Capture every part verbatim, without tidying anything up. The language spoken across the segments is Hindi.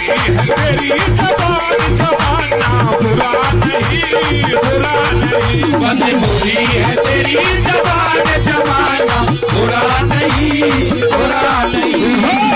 है तेरी जबान जमाना बुरा नहीं बुरा नहीं मजबूरी है तेरी जबान जमाना बुरा नहीं बुरा नहीं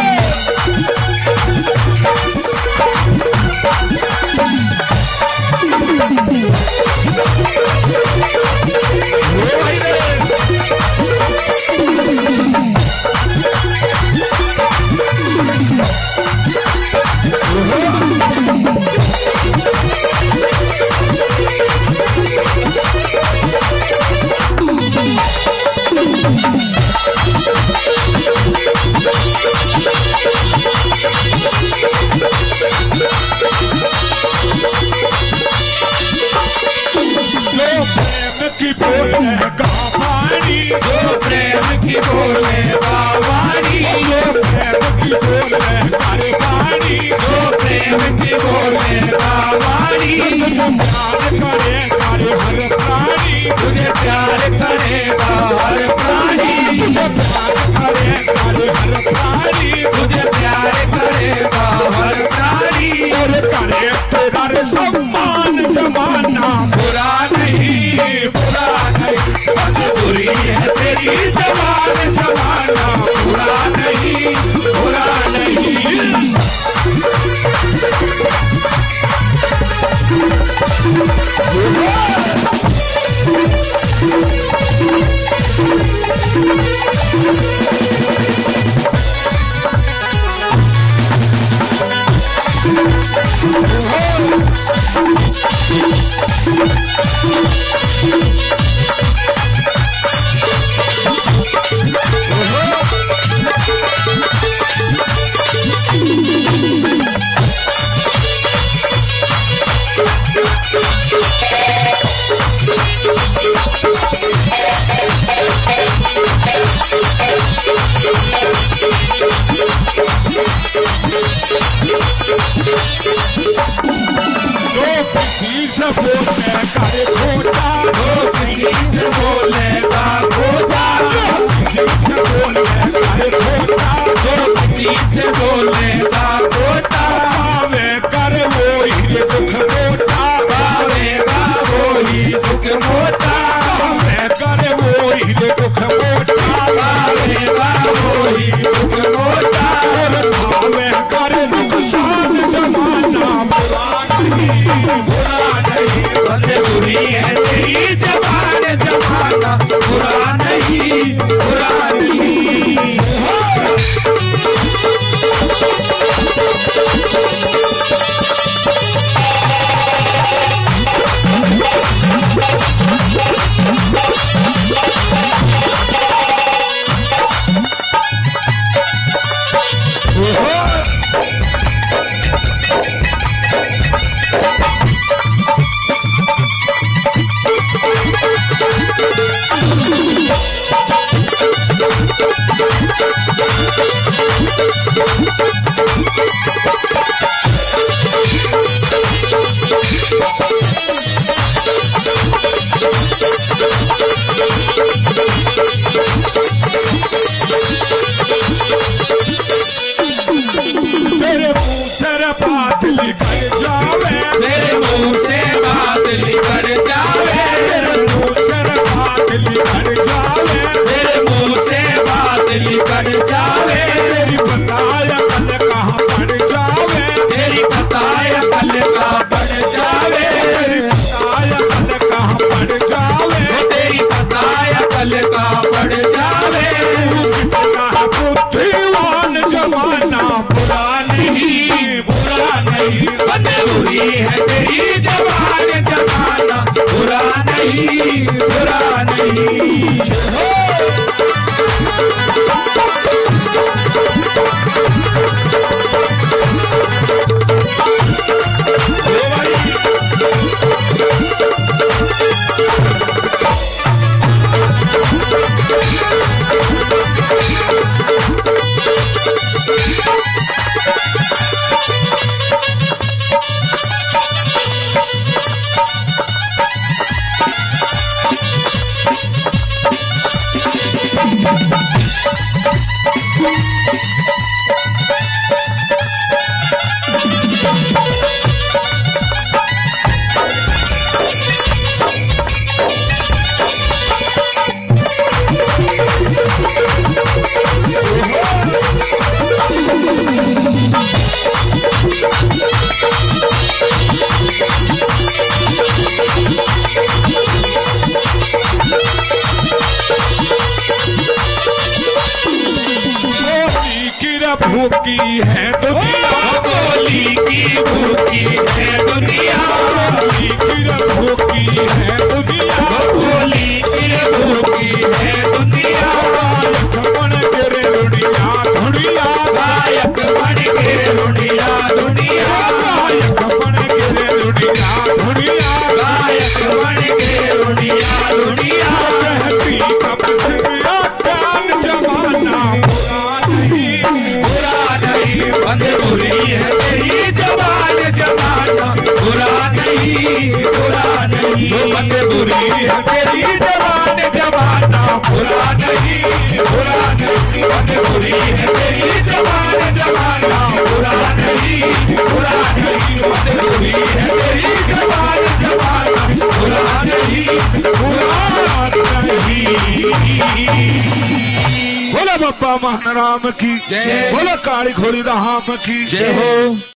जो प्रेम की बोले बावानी जो प्रेम की बोले कारवानी जो प्रेम की बोले बावानी जो प्यार करे करे हर प्राणी तुझे प्यार करेगा हर प्राणी जो प्यार करे करे हर प्राणी तुझे प्यार करेगा हर प्राणी और करे तेरा सम्मान जमाना बुरा नहीं बुरा नहीं मजबूरी है तेरी जबान जमाना बुरा नहीं बुरा नहीं जो किसी से बोले करे खोटा जो किसी से बोले का खोटा जो किसी से बोले करे खोटा जो किसी से बोले का खोटा पावे कर वो ही दुख मोटा पावेगा वो ही दुख मोटा पावे कर वो ही दुख मोटा पावेगा वो ही दुख मोटा और पावे कर नुकसान जमाना बुरा नहीं बुरा नहीं मजबूरी है तेरी जबान जमाना बुरा नहीं बुरा नहीं तेरे मुंह से बात निकल जावे मेरे मुंह से बात निकल जावे तेरे मुंह से बात निकल जावे मेरे मुंह से बात निकल जावे तेरी बताया कल कहाँ पड़ जावे तेरी बताया कल का बढ़ जावे तेरी बताया कल कहाँ पड़ जावे तेरी बताया कल का बढ़ जावे कितना बुद्धिमान जमाना बुरा नहीं बुरा नहीं मजबूरी है तेरी जबान जमाना बुरा नहीं बुरा नहीं भूखी है दुनिया, बोली की भूखी है दुनिया, बोली की भूखी है दुनिया, बोली की भूखी है दुनिया। गायक बन के रे दुनिया दुनिया, गायक बन के दुनिया दुनिया, गायक बन के रे दुनिया दुनिया, गायक बन के दुनिया दुनिया। कहती कब से आजाद जमाना बुरा नहीं, बुरा नहीं बंद बुरी है तेरी जबान, जमाना बुरा नहीं, बुरा नहीं बंद बुरी है तेरी जबान, जमाना बुरा नहीं, बुरा नहीं बंद बुरी है तेरी जबान, जमाना बुरा नहीं, बुरा नहीं बंद बुरी है तेरी जबान, जमाना बुरा नहीं, बुरा नहीं। बोला बाबा महाराम की जय। बोला काली घोड़ी राम की जय हो।